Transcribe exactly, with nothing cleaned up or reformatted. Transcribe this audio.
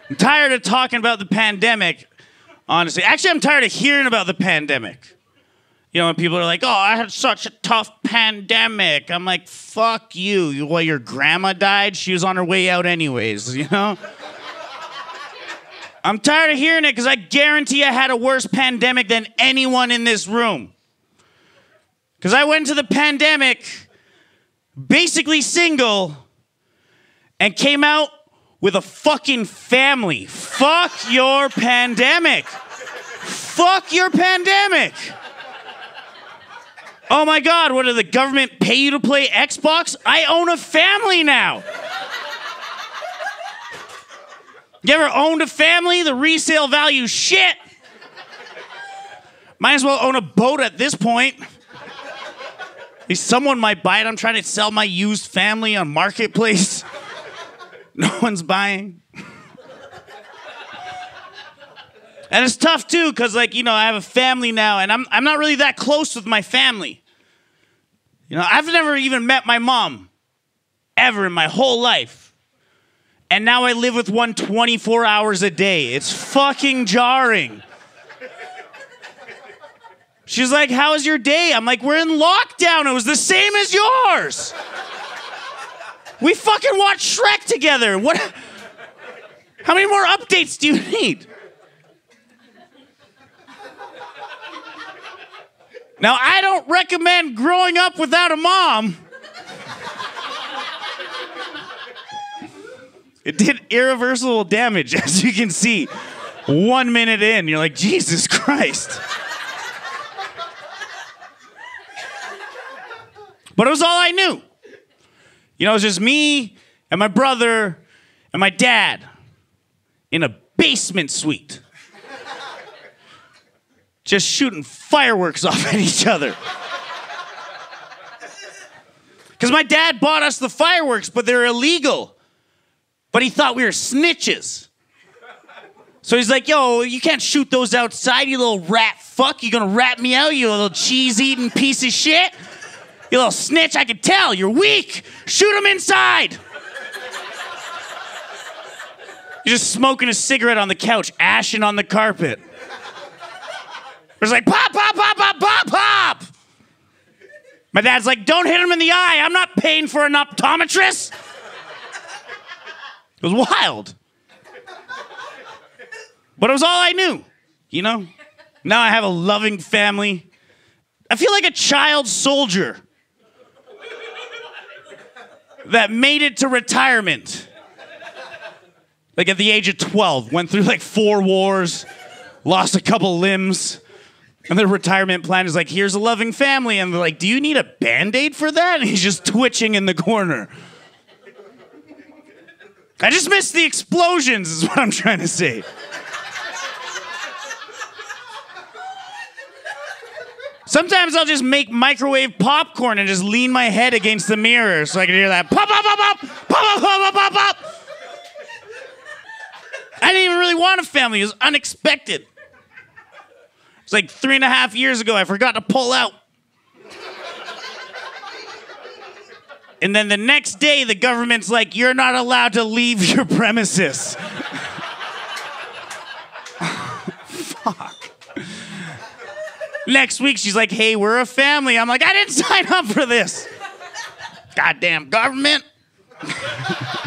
I'm tired of talking about the pandemic, honestly. Actually, I'm tired of hearing about the pandemic. You know, when people are like, oh, I had such a tough pandemic. I'm like, fuck you. you well, your grandma died? She was on her way out anyways, you know? I'm tired of hearing it because I guarantee I had a worse pandemic than anyone in this room. Because I went into the pandemic basically single and came out with a fucking family. Fuck your pandemic. Fuck your pandemic. Oh my God, what, did the government pay you to play Xbox? I own a family now. You ever owned a family? The resale value shit. Might as well own a boat at this point. At least someone might buy it. I'm trying to sell my used family on Marketplace. No one's buying. And it's tough too, because like, you know, I have a family now and I'm I'm not really that close with my family. You know, I've never even met my mom ever in my whole life. And now I live with one twenty-four hours a day. It's fucking jarring. She's like, how was your day? I'm like, we're in lockdown. It was the same as yours. We fucking watched Shrek together. What? How many more updates do you need? Now, I don't recommend growing up without a mom. It did irreversible damage, as you can see. One minute in, you're like, Jesus Christ. But it was all I knew. You know, it was just me and my brother and my dad in a basement suite. Just shooting fireworks off at each other. Because my dad bought us the fireworks, but they're illegal. But he thought we were snitches. So he's like, yo, you can't shoot those outside, you little rat fuck. You gonna rat me out, you little cheese-eating piece of shit? You little snitch, I can tell, you're weak. Shoot him inside. You're just smoking a cigarette on the couch, ashing on the carpet. It's like, pop, pop, pop, pop, pop, pop. My dad's like, don't hit him in the eye. I'm not paying for an optometrist. It was wild. But it was all I knew, you know? Now I have a loving family. I feel like a child soldier that made it to retirement. Like at the age of twelve, went through like four wars, lost a couple limbs. And their retirement plan is like, here's a loving family. And they're like, do you need a Band-Aid for that? And he's just twitching in the corner. I just missed the explosions is what I'm trying to say. Sometimes I'll just make microwave popcorn and just lean my head against the mirror so I can hear that pop, pop, pop, pop, pop, pop, pop, pop, pop. I didn't even really want a family. It was unexpected. It's like three and a half years ago, I forgot to pull out. And then the next day, the government's like, you're not allowed to leave your premises. Fuck. Next week, she's like, hey, we're a family. I'm like, I didn't sign up for this. Goddamn government.